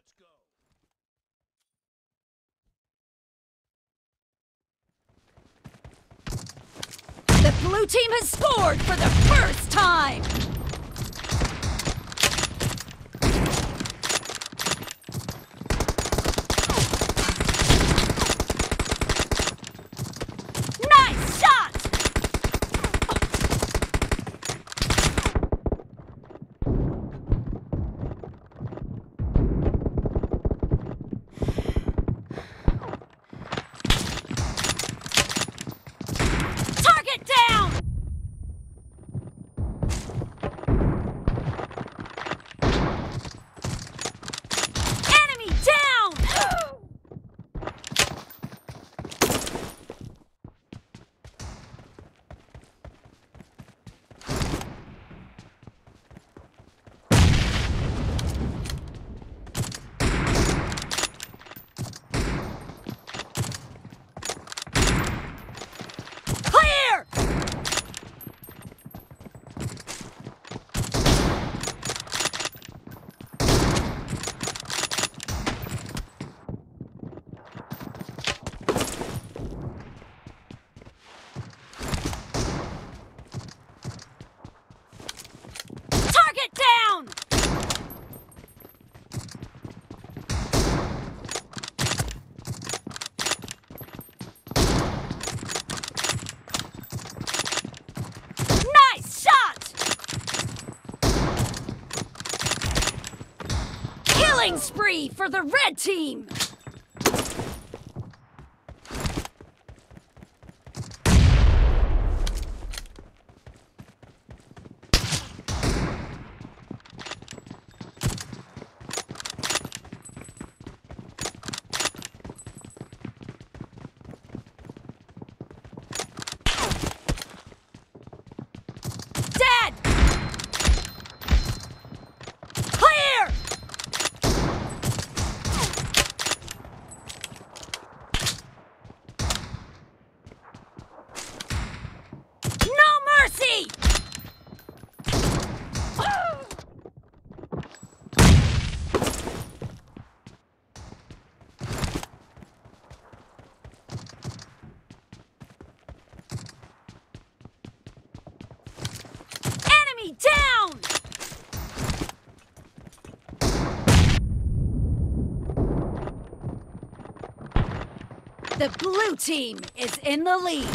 The blue team has scored for the first time! Nice shot! Target down! Enemy down! Clear! Target down! Nice shot! Killing spree for the red team! Dead! Clear! No mercy! Enemy down! The blue team is in the lead.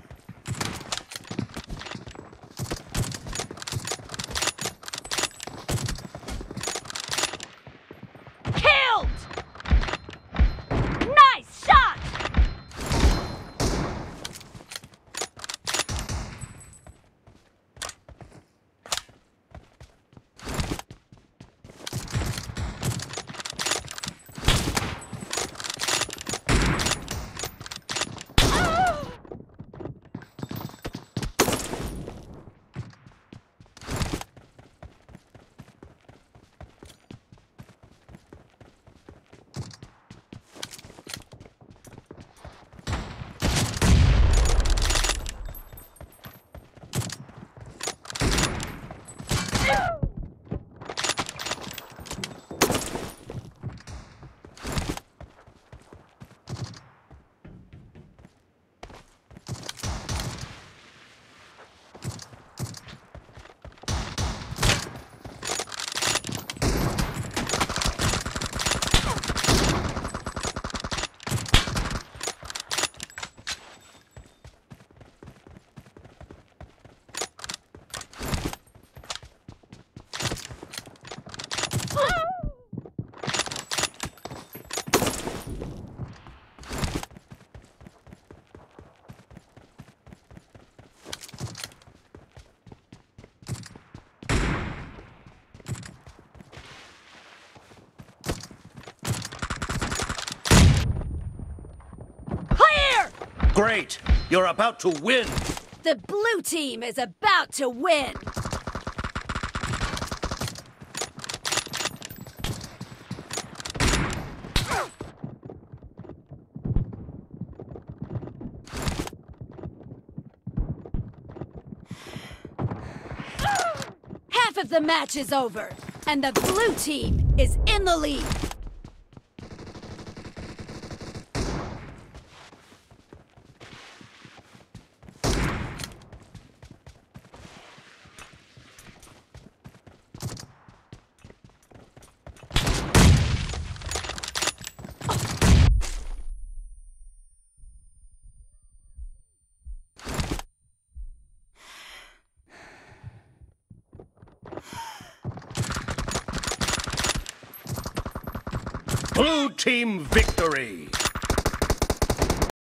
Killed! Nice shot! Great! You're about to win! The blue team is about to win! Half of the match is over, and the blue team is in the lead. team victory!